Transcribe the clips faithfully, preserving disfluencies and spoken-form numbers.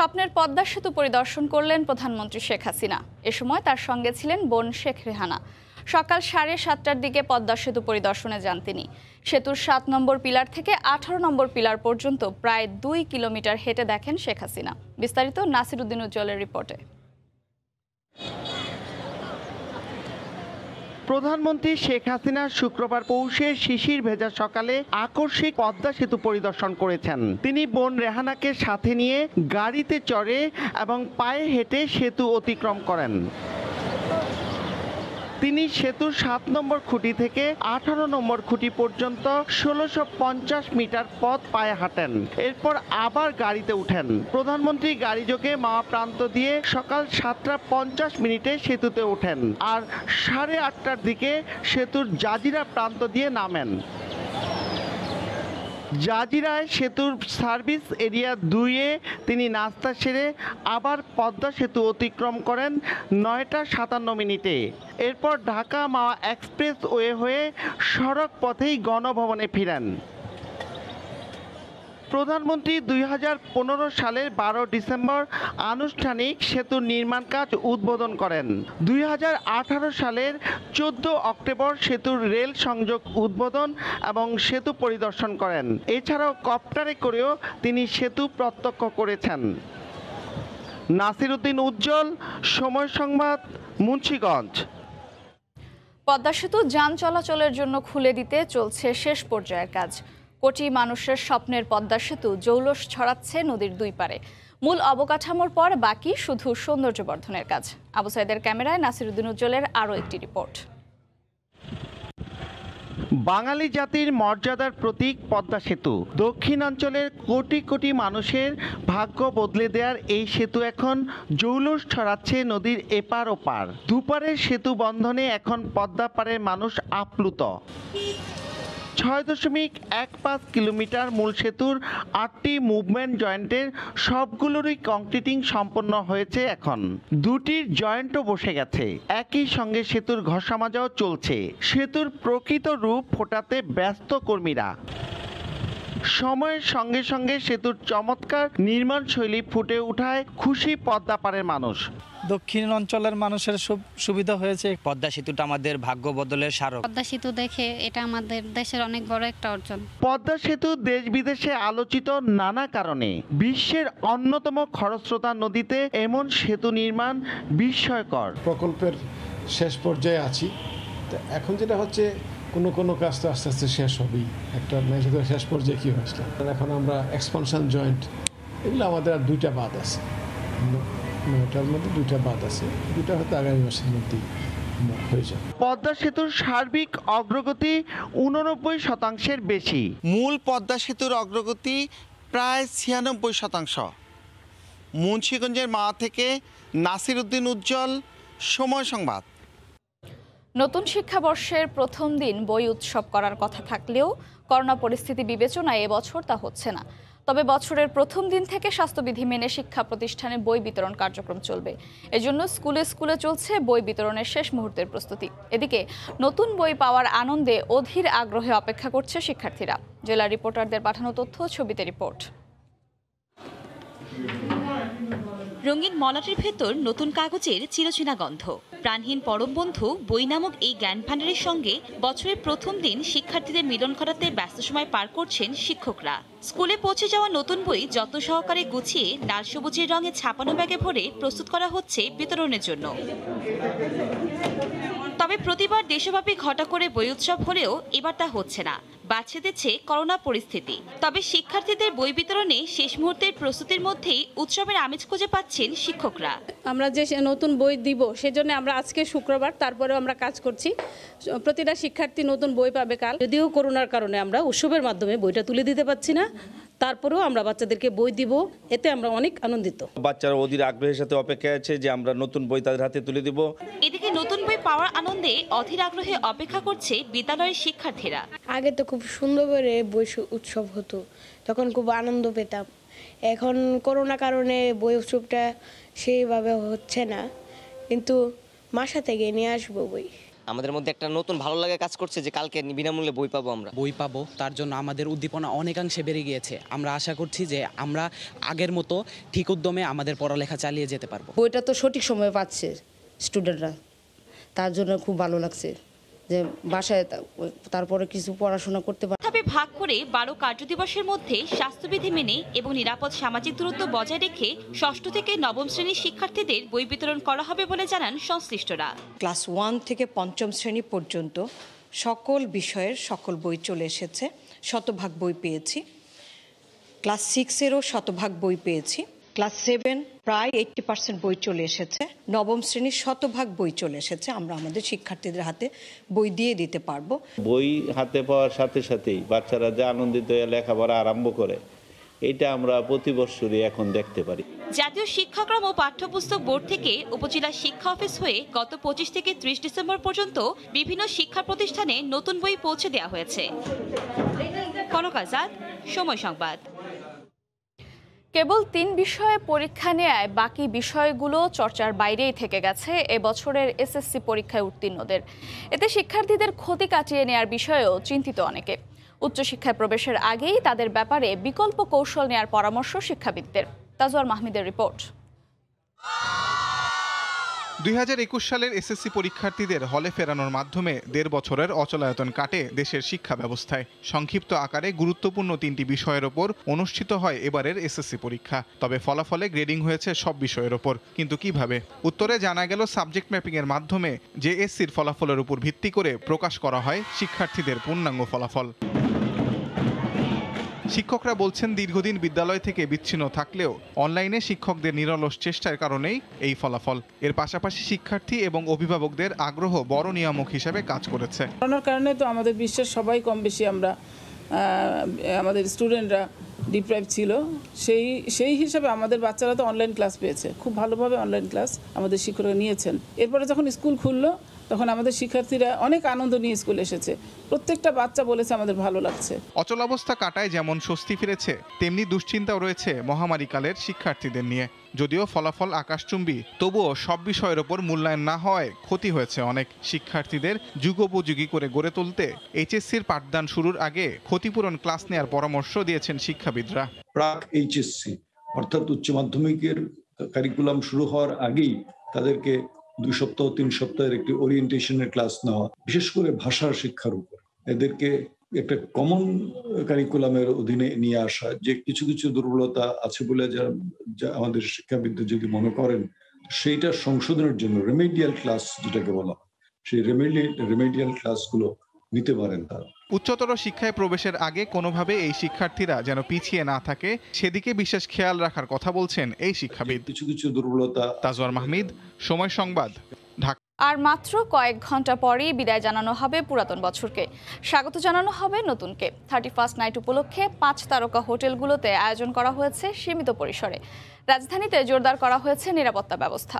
স্বপ্নের পদ্মা সেতু পরিদর্শন করলেন প্রধানমন্ত্রী শেখ হাসিনা। এ সময় তার সঙ্গে ছিলেন বোন শেখ রেহানা। সকাল সাড়ে সাতটার দিকে পদ্মা সেতু পরিদর্শনে যান তিনি। সেতুর সাত নম্বর পিলার থেকে আঠারো নম্বর পিলার পর্যন্ত প্রায় দুই কিলোমিটার হেঁটে দেখেন শেখ হাসিনা। বিস্তারিত নাসির উদ্দিন উজ্জ্বলের রিপোর্টে। প্রধানমন্ত্রী শেখ হাসিনা শুক্রবার পৌষে শিশির ভেজা সকালে আকস্মিক পদ্মা সেতু পরিদর্শন করেছেন। তিনি বোন রেহানাকে সাথে নিয়ে গাড়িতে চড়ে এবং পায়ে হেঁটে সেতু অতিক্রম করেন। তিনি সেতুর সাত নম্বর খুঁটি থেকে আঠারো নম্বর খুঁটি পর্যন্ত ষোলোশো পঞ্চাশ মিটার পথ পায়ে হাঁটেন। এরপর আবার গাড়িতে উঠেন। প্রধানমন্ত্রী গাড়ি যোগে মাওয়া প্রান্ত দিয়ে সকাল সাতটা পঞ্চাশ মিনিটে সেতুতে ওঠেন আর সাড়ে আটটার দিকে সেতুর জাজিরা প্রান্ত দিয়ে নামেন। জাজিরায় সেতুর সার্ভিস এরিয়া দুইয়ে তিনি নাস্তা সেরে আবার পদ্মা সেতু অতিক্রম করেন নয়টা সাতান্ন মিনিটে। এরপর ঢাকা মাওয়া এক্সপ্রেস ওয়ে হয়ে সড়ক পথেই গণভবনে ফিরেন। প্রধানমন্ত্রী দুই হাজার পনেরো সালের বারো ডিসেম্বর আনুষ্ঠানিক সেতুর নির্মাণ কাজ উদ্বোধন করেন। দুই হাজার আঠারো সালের চোদ্দ অক্টোবর সেতুর রেল সংযোগ উদ্বোধন এবং সেতু পরিদর্শন করেন। এছাড়াও কপ্টারে করেও তিনি সেতু প্রত্যক্ষ করেছেন। নাসির উদ্দিন উজ্জ্বল, সময় সংবাদ, মুন্সিগঞ্জ। পদ্মা সেতু যান চলাচলের জন্য খুলে দিতে চলছে শেষ পর্যায়ের কাজ। কোটি মানুষের স্বপ্নের পদ্মা সেতু জৌলস ছড়াচ্ছে নদীর দুই পারে। মূল অবকাঠামোর পর বাকি শুধু সৌন্দর্য বর্ধনের কাজ। আবু সাইদের ক্যামেরায় নাসির উদ্দিন উজ্জ্বলের আরও একটি রিপোর্ট। বাঙালি জাতির মর্যাদার প্রতীক পদ্মা সেতু। দক্ষিণাঞ্চলের কোটি কোটি মানুষের ভাগ্য বদলে দেওয়ার এই সেতু এখন জৌলুস ছড়াচ্ছে নদীর এপার ওপার। দুপারের সেতু বন্ধনে এখন পদ্মা পাড়ের মানুষ আপ্লুত। ছয় দশমিক এক পাঁচ কিলোমিটার মূল সেতুর আটটি মুভমেন্ট জয়েন্টের সবগুলোরই কংক্রিটিং সম্পন্ন হয়েছে। এখন দুটির জয়েন্টও বসে গেছে। একই সঙ্গে সেতুর ঘষামাজাও চলছে। সেতুর প্রকৃত রূপ ফোটাতে ব্যস্ত কর্মীরা। সময়ের সঙ্গে সঙ্গে সেতুর চমৎকার নির্মাণ শৈলী ফুটে উঠায় খুশি পদ্মা পাড়ের মানুষ। দক্ষিণ অঞ্চলের মানুষের সুবিধা হয়েছে। পদ্মা সেতুটা আমাদের ভাগ্য বদলের স্মারক। পদ্মা সেতু দেখে এটা আমাদের দেশের অনেক বড় একটা অর্জন। পদ্মা সেতু দেশ বিদেশে আলোচিত নানা কারণে। বিশ্বের অন্যতম খরস্রোতা নদীতে এমন সেতু নির্মাণ বিস্ময়কর। প্রকল্পের শেষ পর্যায়ে আছি, তো এখন যেটা হচ্ছে কোনো কোনো কাজ তো আস্তে আস্তে শেষ হবেই। একটা মেঝে শেষ পর্যায়ে কী হয়েছিল, এখন আমরা এক্সপানশন জয়েন্ট এগুলো আমাদের আর দুইটা বাদ আছে। নয়টার মধ্যে দুইটা বাদ আছে, দুইটা হয়তো আগামী মাসের মধ্যেই হয়ে যাবে। পদ্মা সেতুর সার্বিক অগ্রগতি উননব্বই শতাংশের বেশি। মূল পদ্মা সেতুর অগ্রগতি প্রায় ছিয়ানব্বই শতাংশ। মুন্সিগঞ্জের মাওয়া থেকে নাসির উদ্দিন উজ্জ্বল, সময় সংবাদ। নতুন শিক্ষাবর্ষের প্রথম দিন বই উৎসব করার কথা থাকলেও করোনা পরিস্থিতি বিবেচনায় এবছর তা হচ্ছে না। তবে বছরের প্রথম দিন থেকে স্বাস্থ্যবিধি মেনে শিক্ষা প্রতিষ্ঠানে বই বিতরণ কার্যক্রম চলবে। এজন্য স্কুলে স্কুলে চলছে বই বিতরণের শেষ মুহূর্তের প্রস্তুতি। এদিকে নতুন বই পাওয়ার আনন্দে অধীর আগ্রহে অপেক্ষা করছে শিক্ষার্থীরা। জেলা রিপোর্টারদের পাঠানো তথ্য, ছবিতে রিপোর্ট। রঙিন মলাটের ভেতর নতুন কাগজের চিরচেনা গন্ধ। প্রাণহীন পরম বন্ধু বই নামক এই জ্ঞান ভাণ্ডারের সঙ্গে বছরের প্রথম দিন শিক্ষার্থীদের মিলন ঘটাতে ব্যস্ত সময় পার করছেন শিক্ষকরা। স্কুলে পৌঁছে যাওয়া নতুন বই যত্ন সহকারে গুছিয়ে লাল সবুজের রঙে ছাপানো ব্যাগে ভরে প্রস্তুত করা হচ্ছে বিতরণের জন্য। তবে প্রতিবার দেশব্যাপী ঘটা করে বই উৎসব হলেও এবার তা হচ্ছে না। বাঁচিয়ে দিচ্ছে করোনা পরিস্থিতি। তবে শিক্ষার্থীদের বই বিতরণে শেষ মুহূর্তের প্রস্তুতির মধ্যেই উৎসবের আমেজ খুঁজে পাচ্ছেন শিক্ষকরা। আমরা যে নতুন বই দিব সেজন্য আমরা আজকে শুক্রবার, তারপরেও আমরা কাজ করছি। প্রতিটা শিক্ষার্থী নতুন বই পাবে কাল। যদিও করোনার কারণে আমরা উৎসবের মাধ্যমে বইটা তুলে দিতে পারছি না, তারপরেও আমরা বাচ্চাদেরকে বই দিব, এতে আমরা অনেক আনন্দিত। বাচ্চারা অধীর আগ্রহের সাথে অপেক্ষায় আছে যে আমরা নতুন বই তাদের হাতে তুলে দিব। এদিকে নতুন বই পাওয়ার আনন্দে অধীর আগ্রহে অপেক্ষা করছে বিদ্যালয়ের শিক্ষার্থীরা। আগে তো খুব সুন্দর করে বই উৎসব হতো, তখন খুব আনন্দ পেতাম। এখন করোনা কারণে বই উৎসবটা সেইভাবে হচ্ছে না, কিন্তু মাসা থেকে নিয়ে আসবো বই। আমাদের মধ্যে একটা নতুন ভালো লাগা কাজ করছে যে কালকে বিনামূল্যে বই পাবো আমরা বই পাবো তার জন্য আমাদের উদ্দীপনা অনেকাংশে বেড়ে গিয়েছে। আমরা আশা করছি যে আমরা আগের মতো ঠিক উদ্যমে আমাদের পড়ালেখা চালিয়ে যেতে পারবো। বইটা তো সঠিক সময়ে পাচ্ছে স্টুডেন্টরা, তার জন্য খুব ভালো লাগছে যে বাসায় তারপরে কিছু পড়াশোনা করতে পারে। ধাপে ভাগ করে বারো কার্যদিবসের মধ্যে স্বাস্থ্যবিধি মেনে এবং নিরাপদ সামাজিক দূরত্ব বজায় রেখে ষষ্ঠ থেকে নবম শ্রেণীর শিক্ষার্থীদের বই বিতরণ করা হবে বলে জানান সংশ্লিষ্টরা। ক্লাস ওয়ান থেকে পঞ্চম শ্রেণী পর্যন্ত সকল বিষয়ের সকল বই চলে এসেছে, শতভাগ বই পেয়েছি। ক্লাস সিক্সেরও শতভাগ বই পেয়েছি। ক্লাস সেভেন প্রায় এইট্টি পার্সেন্ট বই চলে এসেছে। নবম শ্রেণীর শতভাগ বই চলে এসেছে। আমরা আমাদের শিক্ষার্থীদের হাতে বই দিয়ে দিতে পারবো। বই হাতে পাওয়ার সাথে সাথেই বাচ্চারা যে আনন্দিত হয়ে লেখাপড়া আরম্ভ করে, এটা আমরা প্রতি বছরই এখন দেখতে পারি। জাতীয় শিক্ষাক্রম ও পাঠ্যপুস্তক বোর্ড থেকে উপজেলা শিক্ষা অফিস হয়ে গত পঁচিশ থেকে ত্রিশ ডিসেম্বর পর্যন্ত বিভিন্ন শিক্ষা প্রতিষ্ঠানে নতুন বই পৌঁছে দেওয়া হয়েছে। কনক আজাদ, সময় সংবাদ। কেবল তিন বিষয়ে পরীক্ষা নেয় বাকি বিষয়গুলো চর্চার বাইরেই থেকে গেছে এবছরের এসএসসি পরীক্ষায় উত্তীর্ণদের। এতে শিক্ষার্থীদের ক্ষতি কাটিয়ে নেয়ার বিষয়েও চিন্তিত অনেকে। উচ্চশিক্ষায় প্রবেশের আগেই তাদের ব্যাপারে বিকল্প কৌশল নেয়ার পরামর্শ শিক্ষাবিদদের। তাজওয়ার মাহমুদের রিপোর্ট। দুই হাজার একুশ সালের এসএসসি পরীক্ষার্থীদের হলে ফেরানোর মাধ্যমে দেড় বছরের অচলায়তন কাটে দেশের শিক্ষা ব্যবস্থায়। সংক্ষিপ্ত আকারে গুরুত্বপূর্ণ তিনটি বিষয়ের ওপর অনুষ্ঠিত হয় এবারের এসএসসি পরীক্ষা। তবে ফলাফলে গ্রেডিং হয়েছে সব বিষয়ের ওপর। কিন্তু কিভাবে? উত্তরে জানা গেল সাবজেক্ট ম্যাপিং এর মাধ্যমে জেএসসির ফলাফলের উপর ভিত্তি করে প্রকাশ করা হয় শিক্ষার্থীদের পূর্ণাঙ্গ ফলাফল। শিক্ষকরা বলছেন দীর্ঘদিন বিদ্যালয় থেকে বিচ্ছিন্ন থাকলেও অনলাইনে শিক্ষকদের নিরলস চেষ্টার কারণেই এই ফলাফল। এর পাশাপাশি শিক্ষার্থী এবং অভিভাবকদের আগ্রহ বড় নিয়ামক হিসেবে কাজ করেছে। করোনার কারণে তো আমাদের বিশ্বের সবাই কম বেশি আমরা আমাদের স্টুডেন্টরা ডিপ্রাইভ ছিল, সেই সেই হিসাবে আমাদের বাচ্চারা তো অনলাইন ক্লাস পেয়েছে, খুব ভালোভাবে অনলাইন ক্লাস আমাদের শিক্ষকরা নিয়েছেন। এরপরে যখন স্কুল খুললো তখন আমাদের শিক্ষার্থীরা অনেক আনন্দ নিয়ে স্কুলে এসেছে। প্রত্যেকটা বাচ্চা বলেছে আমাদের ভালো লাগছে। অচলাবস্থা কাটায় যেমন স্বস্তি ফিরেছে, তেমনি দুশ্চিন্তাও রয়েছে মহামারীকালের শিক্ষার্থীদের নিয়ে। যদিও ফলাফল আকাশচুম্বী, তবুও সব বিষয়ের ওপর মূল্যায়ন না হওয়ায় ক্ষতি হয়েছে অনেক। শিক্ষার্থীদের যুগোপযোগী করে গড়ে তুলতে এইচএসসির পাঠদান শুরুর আগে ক্ষতিপূরণ ক্লাস নেওয়ার পরামর্শ দিয়েছেন শিক্ষাবিদরা। প্রাক এইচএসসি অর্থাৎ উচ্চ মাধ্যমিকের কারিকুলাম শুরু হওয়ার আগেই তাদেরকে দুই সপ্তাহ তিন সপ্তাহের একটি ওরিয়েন্টেশনের ক্লাস নেওয়া, বিশেষ করে ভাষার শিক্ষার উপর এদেরকে একটা কমন কারিকুলামের অধীনে নিয়ে আসা। যে কিছু কিছু দুর্বলতা আছে বলে যা আমাদের শিক্ষাবিদদের যদি মনে করেন, সেইটা সংশোধনের জন্য রেমেডিয়াল ক্লাস যেটাকে বলা হয়, সেই রেমেডিয়াল রেমেডিয়াল ক্লাসগুলো নিতে পারেন তারা। উচ্চতর শিক্ষায় প্রবেশের আগে কোনোভাবে এই শিক্ষার্থীরা যেন পিছিয়ে না থাকে সেদিকে বিশেষ খেয়াল রাখার কথা বলছেন এই শিক্ষাবিদ। কিছু কিছু দুর্বলতা। তাজওয়ার মাহমুদ, সময় সংবাদ, ঢাকা। আর মাত্র কয়েক ঘন্টা পরেই বিদায় জানানো হবে পুরাতন বছরকে, স্বাগত জানানো হবে নতুনকে। থার্টি ফার্স্ট নাইট উপলক্ষে পাঁচ তারকা হোটেলগুলোতে আয়োজন করা হয়েছে সীমিত পরিসরে। রাজধানীতে জোরদার করা হয়েছে নিরাপত্তা ব্যবস্থা।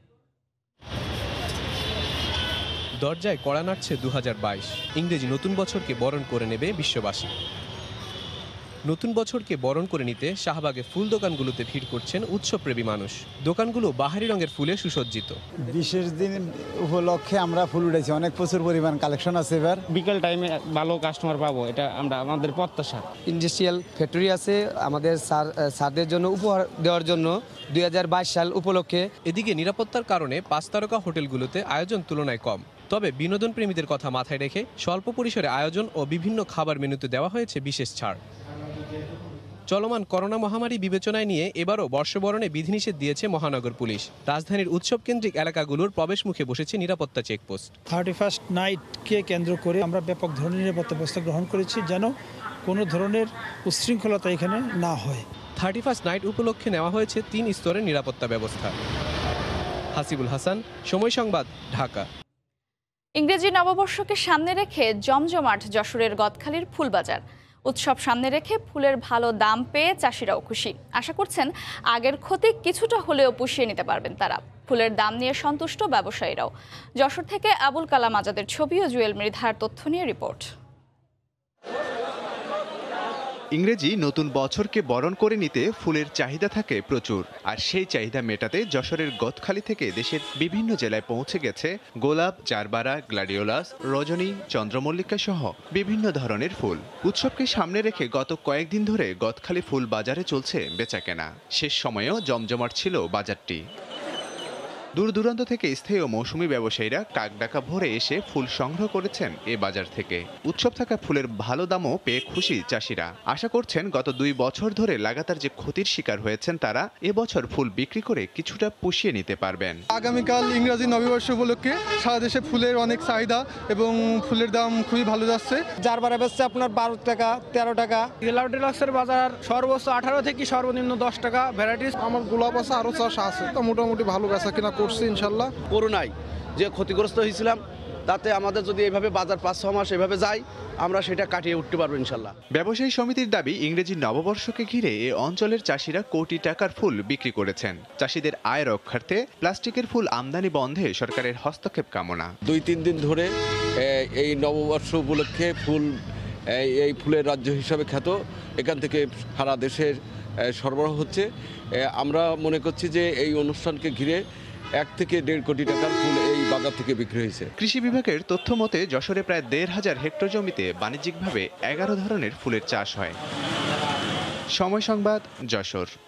দরজায় কড়া নাড়ছে দু হাজার বাইশ। ইংরেজি নতুন বছরকে বরণ করে নেবে বিশ্ববাসী। নতুন বছরকে বরণ করে নিতে শাহবাগে ফুল দোকানগুলোতে ভিড় করছেন উৎসবপ্রেমী মানুষ। দোকানগুলো বাহারি রঙের ফুলে সুসজ্জিত। বিশেষ দিন উপলক্ষে আমরা ফুল উঠেছি, অনেক প্রচুর পরিমাণ কালেকশন আছে। এবার বিকেল টাইমে ভালো কাস্টমার পাবো, এটা আমরা আমাদের প্রত্যাশা। ইন্ডাস্ট্রিয়াল ফ্যাক্টরি আছে আমাদের স্যারদের জন্য উপহার দেওয়ার জন্য দুই হাজার বাইশ সাল উপলক্ষে। এদিকে নিরাপত্তার কারণে পাঁচ তারকা হোটেলগুলোতে আয়োজন তুলনায় কম। তবে বিনোদন প্রেমীদের কথা মাথায় রেখে স্বল্প পরিসরে আয়োজন ও বিভিন্ন খাবার মেনুতে দেওয়া হয়েছে বিশেষ ছাড়। চলমান করোনা মহামারী বিবেচনায় নিয়ে এবারও বর্ষবরণে বিধিনিষেধ দিয়েছে মহানগর পুলিশ। রাজধানীর উৎসব কেন্দ্রিক এলাকাগুলোর প্রবেশ মুখে বসেছে নিরাপত্তা চেকপোস্ট। থার্টি ফার্স্ট নাইটকে কেন্দ্র করে আমরা ব্যাপক ধরনের নিরাপত্তা ব্যবস্থা গ্রহণ করেছি, যেন কোনো ধরনের উচ্ছৃঙ্খলতা এখানে না হয়। থার্টি ফার্স্ট নাইট উপলক্ষে নেওয়া হয়েছে তিন স্তরের নিরাপত্তা ব্যবস্থা। হাসিবুল হাসান, সময় সংবাদ, ঢাকা। ইংরেজি নববর্ষকে সামনে রেখে জমজমাট যশোরের গদখালির ফুলবাজার। উৎসব সামনে রেখে ফুলের ভালো দাম পেয়ে চাষিরাও খুশি। আশা করছেন আগের ক্ষতি কিছুটা হলেও পুষিয়ে নিতে পারবেন তারা। ফুলের দাম নিয়ে সন্তুষ্ট ব্যবসায়ীরাও। যশোর থেকে আবুল কালাম আজাদের ছবি ও জুয়েল মৃধার তথ্য নিয়ে রিপোর্ট। ইংরেজি নতুন বছরকে বরণ করে নিতে ফুলের চাহিদা থাকে প্রচুর, আর সেই চাহিদা মেটাতে যশোরের গদখালি থেকে দেশের বিভিন্ন জেলায় পৌঁছে গেছে গোলাপ, চারবারা, গ্লাডিওলাস, রজনী, চন্দ্রমল্লিকা সহ বিভিন্ন ধরনের ফুল। উৎসবকে সামনে রেখে গত কয়েকদিন ধরে গদখালি ফুল বাজারে চলছে বেচাকেনা। শেষ সময়েও জমজমাট ছিল বাজারটি। দূর দূরান্ত থেকে স্থায়ী ও মৌসুমী ব্যবসায়ীরা কাকডাকা ভরে এসে ফুল সংগ্রহ করেছেন এ বাজার থেকে। উৎসব থাকা ফুলের ভালো দামও পেয়ে খুশি চাষিরা। আশা করছেন গত দুই বছর ধরে লাগাতার যে ক্ষতির শিকার হয়েছেন তারা এবছর ফুল বিক্রি করে কিছুটা পুষিয়ে নিতে পারবেন। আগামীকাল ইংরেজি নববর্ষ উপলক্ষে সারা দেশে ফুলের অনেক চাহিদা এবং ফুলের দাম খুবই ভালো যাচ্ছে। যার বারে বেচছে আপনার বারো টাকা তেরো টাকা। ডিলাক্সের বাজার সর্বোচ্চ আঠারো থেকে সর্বনিম্ন দশ টাকা ভ্যারাইটিস। আমার গোলাপ আছে, আরো চাষ আছে, তো মোটামুটি ভালো বেচা কিনা করছি ইনশাল্লাহ। করোনায় যে ক্ষতিগ্রস্ত হয়েছিলাম তাতে আমাদের যদি এভাবে বাজার পাঁচ ছ মাস এভাবে যায় আমরা সেটা কাটিয়ে উঠতে পারবো ইনশাল্লাহ। ব্যবসায়ী সমিতির দাবি, ইংরেজি নববর্ষকে ঘিরে এ অঞ্চলের চাষিরা কোটি টাকার ফুল বিক্রি করেছেন। চাষিদের আয় রক্ষার্থে প্লাস্টিকের ফুল আমদানি বন্ধে সরকারের হস্তক্ষেপ কামনা। দুই তিন দিন ধরে এই নববর্ষ উপলক্ষে ফুল এই ফুলের রাজ্য হিসাবে খ্যাত এখান থেকে সারা দেশের সরবরাহ হচ্ছে। আমরা মনে করছি যে এই অনুষ্ঠানকে ঘিরে এক থেকে দেড় কোটি টাকার ফুল এই বাজার থেকে বিক্রি হয়েছে। কৃষি বিভাগের তথ্য মতে যশোরে প্রায় দেড় হাজার হেক্টর জমিতে বাণিজ্যিকভাবে এগারো ধরনের ফুলের চাষ হয়। সময় সংবাদ, যশোর।